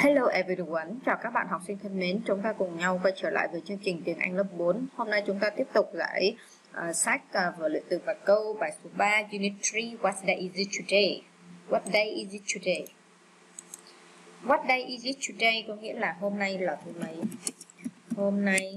Hello everyone, chào các bạn học sinh thân mến. Chúng ta cùng nhau quay trở lại với chương trình tiếng Anh lớp 4. Hôm nay chúng ta tiếp tục giải sách vở luyện từ và câu bài số 3 Unit 3. What day is it today? What day is it today? What day is it today có nghĩa là hôm nay là thứ mấy? Hôm nay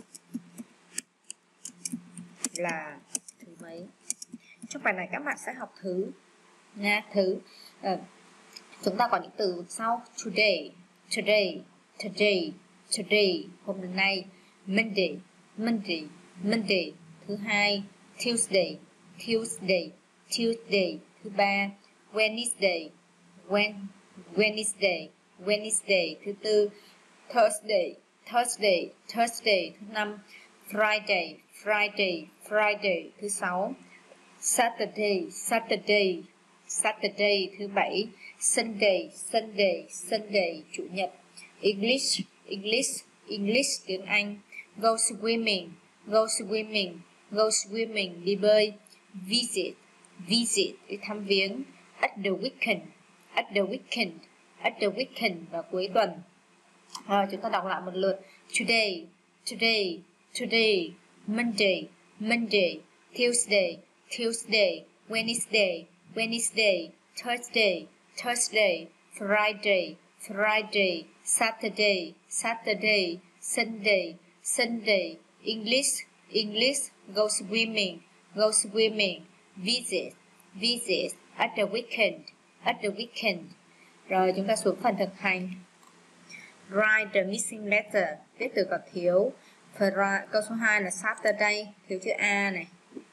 là thứ mấy? Trong bài này các bạn sẽ học thứ nha, chúng ta có những từ sau: today, today, today, today, hôm nay; Monday, Monday, Monday, thứ hai; Tuesday, Tuesday, Tuesday, thứ ba; Wednesday, Wednesday, Wednesday, thứ tư; Thursday, Thursday, Thursday, thứ năm; Friday, Friday, Friday, thứ sáu; Saturday, Saturday, Saturday, thứ bảy; Sunday, Sunday, Sunday, chủ nhật; English, English, English, tiếng Anh; go swimming, go swimming, go swimming, đi bơi; visit, visit, đi thăm viếng; at the weekend, at the weekend, at the weekend, và cuối tuần. Rồi chúng ta đọc lại một lượt: today, today, today, Monday, Monday, Tuesday, Tuesday, Wednesday, Wednesday, Thursday, Thursday, Friday, Friday, Saturday, Saturday, Sunday, Sunday, English, English, go swimming, go swimming, visit, visit, at the weekend, at the weekend. Rồi chúng ta xuống phần thực hành. Write the missing letter, viết từ còn thiếu. Câu số 2 là Saturday, thiếu chữ A này,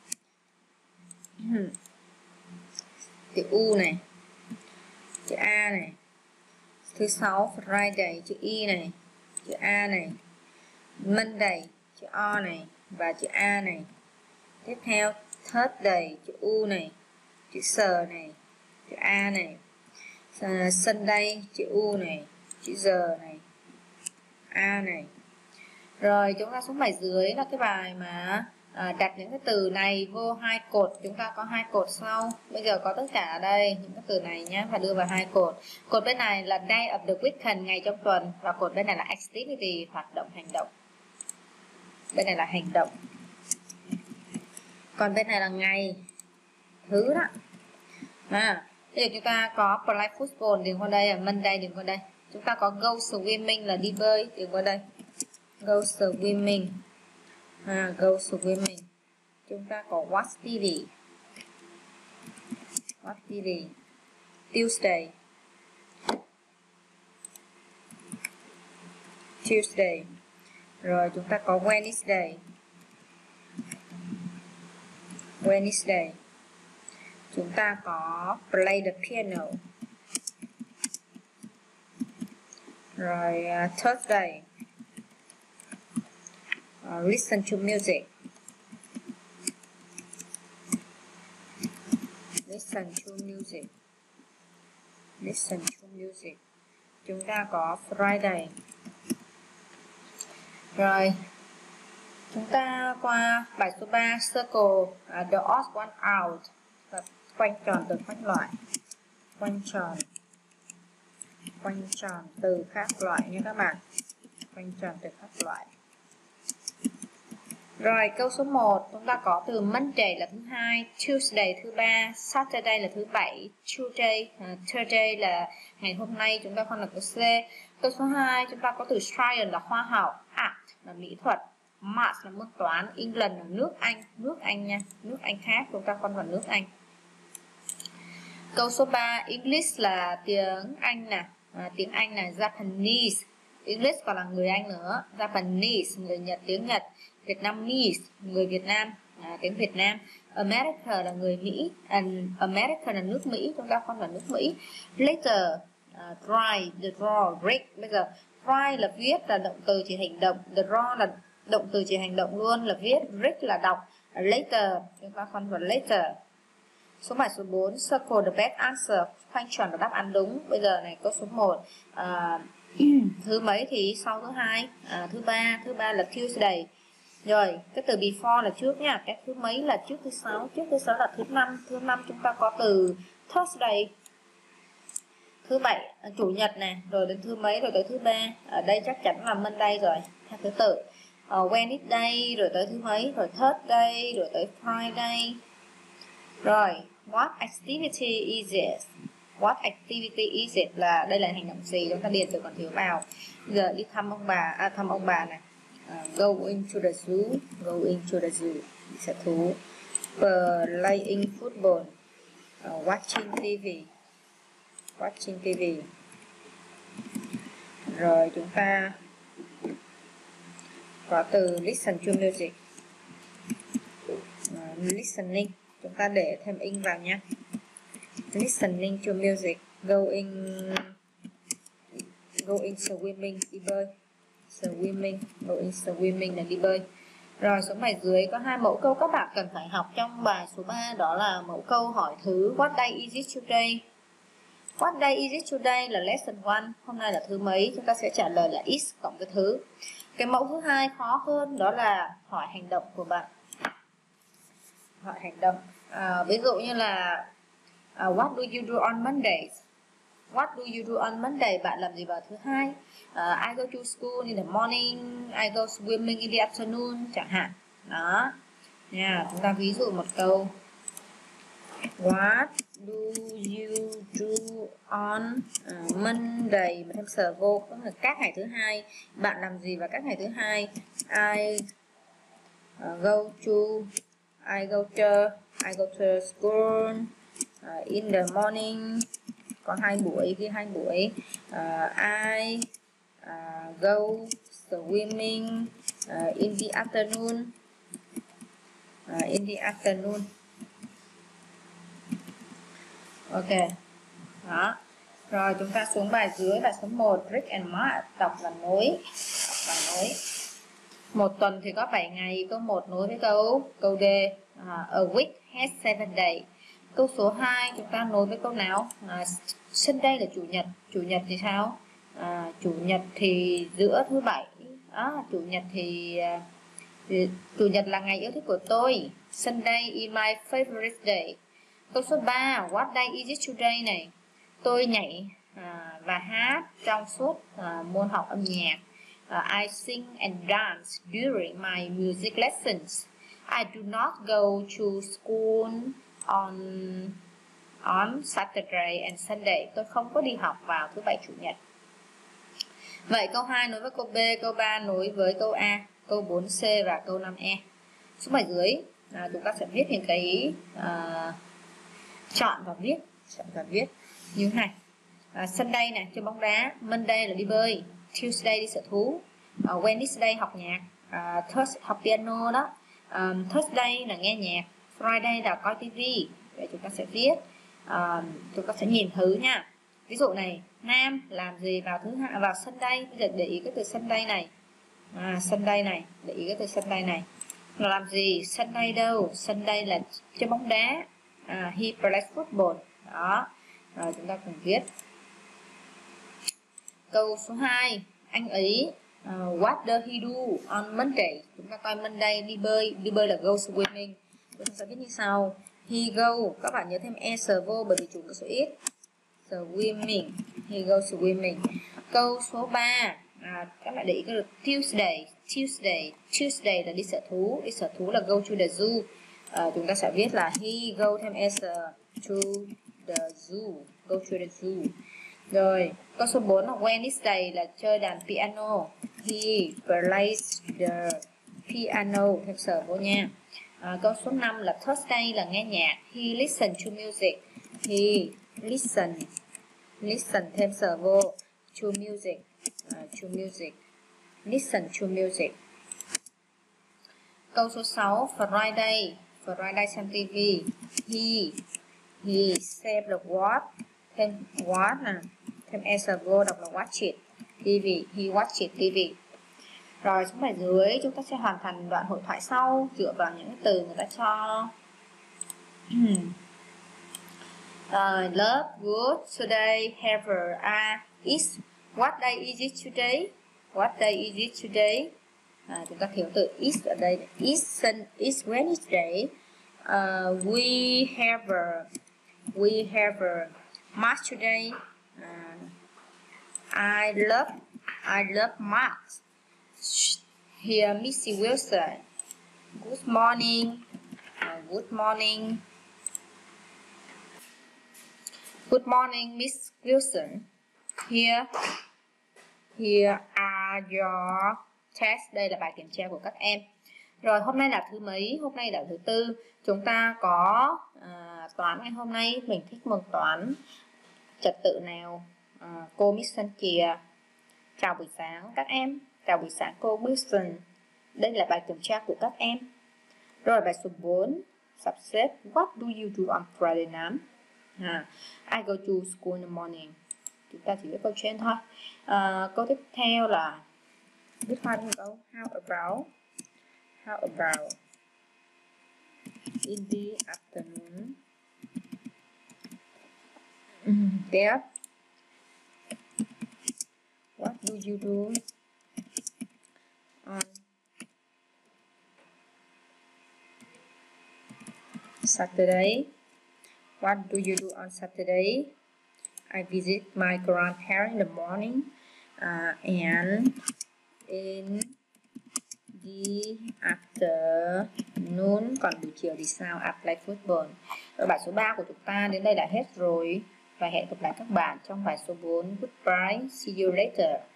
chữ U này, chữ A này. Thứ 6 Friday, chữ Y này, chữ A này. Monday, chữ O này và chữ A này. Tiếp theo Thursday, chữ U này, chữ S này, chữ A này. Sunday, chữ U này, chữ G này, A này. Rồi chúng ta xuống bài dưới là cái bài mà đặt những cái từ này vô hai cột. Chúng ta có hai cột sau. Bây giờ có tất cả ở đây những cái từ này nhé, và đưa vào hai cột. Cột bên này là day of the week, ngày trong tuần, và cột bên này là activity, hoạt động, hành động. Bên này là hành động, còn bên này là ngày, thứ đó. Bây giờ chúng ta có play football điền qua đây, Monday điền qua đây. Chúng ta có go swimming là đi bơi, điền qua đây, go swimming, go swimming. Chúng ta có watch TV, watch TV. Tuesday, Tuesday. Rồi chúng ta có Wednesday, Wednesday. Chúng ta có play the piano. Rồi Thursday, listen to music, listen to music, listen to music. Chúng ta có Friday. Rồi chúng ta qua bài số 3 circle the odd one out, quanh tròn từ các loại, quanh tròn từ các loại nha các bạn, quanh tròn từ các loại. Rồi câu số 1 chúng ta có từ Monday là thứ hai, Tuesday thứ ba, Saturday là thứ bảy, Thursday là ngày hôm nay, chúng ta không là câu C. Câu số 2 chúng ta có từ science là khoa học, art là mỹ thuật, math là môn toán, England là nước Anh nha, nước Anh khác, chúng ta không vào nước Anh. Câu số 3 English là tiếng Anh nè, tiếng Anh là Japanese, English còn là người Anh nữa, Japanese người Nhật, tiếng Nhật, Vietnamese người Việt Nam, tiếng Việt Nam. America là người Mỹ, America là nước Mỹ, chúng ta không là nước Mỹ. Later, dry, the draw, break. Bây giờ dry là viết, là động từ chỉ hành động, the draw là động từ chỉ hành động luôn, là viết, break là đọc. Later chúng ta không vào later. Số bài số 4 circle the best answer, khoanh tròn là đáp án đúng. Bây giờ này câu số 1 thứ mấy thì sau thứ hai, thứ ba là Tuesday. Rồi cái từ before là trước nha, cái thứ mấy là trước thứ sáu là thứ năm. Thứ năm chúng ta có từ Thursday. thứ bảy, chủ nhật này, rồi đến thứ mấy, rồi tới thứ ba. Ở đây chắc chắn là Monday rồi, theo thứ tự. Wednesday, rồi tới thứ mấy, rồi Thursday, rồi tới Friday. Rồi, what activity is it? What activity is it là đây là hành động gì, chúng ta điền từ còn thiếu vào. Giờ đi thăm ông bà này. Going to the zoo, going to the zoo, đi sở thú. Playing football, watching TV, watching TV. Rồi chúng ta có từ listen to music, listening, chúng ta để thêm in vào nha. Listening to music, going swimming, đi bơi. Swimming, going swimming là đi bơi. Rồi số bài dưới có 2 mẫu câu các bạn cần phải học trong bài số 3, đó là mẫu câu hỏi thứ what day is it today? What day is it today là lesson 1, hôm nay là thứ mấy, chúng ta sẽ trả lời là is cộng cái thứ. Cái mẫu thứ hai khó hơn, đó là hỏi hành động của bạn. Hỏi hành động. Ví dụ như là what do you do on Mondays? What do you do on Monday? Bạn làm gì vào thứ hai? I go to school in the morning, I go swimming in the afternoon chẳng hạn. Đó. Nha, chúng ta ví dụ một câu. What do you do on Monday? Mà thêm sở vô, có là các ngày thứ hai. Bạn làm gì vào các ngày thứ hai? I go to school in the morning. Có 2 buổi, ghi 2 buổi. I go swimming in the afternoon. In the afternoon. Ok. Đó. Rồi chúng ta xuống bài dưới, bài số 1, Rick and Morty, đọc và nối. Một tuần thì có 7 ngày, câu 1 nối với câu D. A week has 7 days. Câu số 2 chúng ta nối với câu nào? Sunday là chủ nhật. Chủ nhật thì sao? Chủ nhật thì giữa thứ bảy. Chủ nhật là ngày yêu thích của tôi. Sunday is my favorite day. Câu số 3, what day is it today này? Tôi nhảy và hát trong suốt môn học âm nhạc. I sing and dance during my music lessons. I do not go to school on Saturday and Sunday. Tôi không có đi học vào thứ bảy chủ nhật. Vậy câu 2 nối với câu B, câu 3 nối với câu A, câu 4C và câu 5E. Số bài dưới chúng ta sẽ viết những cái chọn và viết như thế này. Sunday này chơi bóng đá, Monday là đi bơi, Tuesday đi sở thú, Wednesday học nhạc, Thursday học piano đó, Thursday là nghe nhạc, Friday là coi TV. Vậy chúng ta sẽ viết, chúng ta sẽ nhìn thứ nha. Ví dụ này, Nam làm gì vào vào Sunday? Bây giờ để ý cái từ Sunday này. Sunday này, để ý cái từ Sunday này. Là làm gì? Sunday đâu? Sunday là chơi bóng đá. He plays football. Đó. Rồi chúng ta cùng viết. Câu số 2, anh ấy what does he do on Monday? Chúng ta coi Monday đi bơi là go swimming. Chúng ta sẽ viết như sau. He go, các bạn nhớ thêm e sờ vô bởi vì chủ có số ít. Swimming, he go swimming. Câu số 3, các bạn để ý cái được Tuesday là đi sở thú là go to the zoo. Chúng ta sẽ viết là he go thêm s to the zoo, go to the zoo. Rồi câu số 4 là Wednesday là chơi đàn piano, he plays the piano, thêm sở vô nha. Câu số 5 là Thursday là nghe nhạc, he listen to music, he listen thêm sở vô to music, listen to music. Câu số 6 Friday xem TV, he xem là watch, thêm watch nè, thêm s vô đọc là watch it, TV, he watch it TV. Rồi xuống bài dưới chúng ta sẽ hoàn thành đoạn hội thoại sau dựa vào những từ người ta cho. Love, good, today, have is. What day is it today? What day is it today? Chúng ta thiếu từ is ở đây. Is Wednesday. We have a match today. I love math. Here, Missy Wilson. Good morning. Good morning. Good morning, Miss Wilson. Here are your tests. Đây là bài kiểm tra của các em. Rồi, hôm nay là thứ mấy? Hôm nay là thứ tư. Chúng ta có toán ngày hôm nay. Mình thích môn toán trật tự nào? Cô Miss Xuân Chìa. Chào buổi sáng các em. Chào buổi sáng cô Wilson. Đây là bài kiểm tra của các em. Rồi, bài số 4. Sắp xếp. What do you do on Friday night? I go to school in the morning. Chúng ta chỉ biết câu trên thôi. Câu tiếp theo là viết hoa trong câu how about in the afternoon. Tiếp. What do you do on Saturday? What do you do on Saturday? I visit my grandparents in the morning and in the afternoon. Còn buổi chiều thì sao? I play football. Rồi bài số 3 của chúng ta đến đây là hết rồi. Và hẹn gặp lại các bạn trong bài số 4. Goodbye, see you later.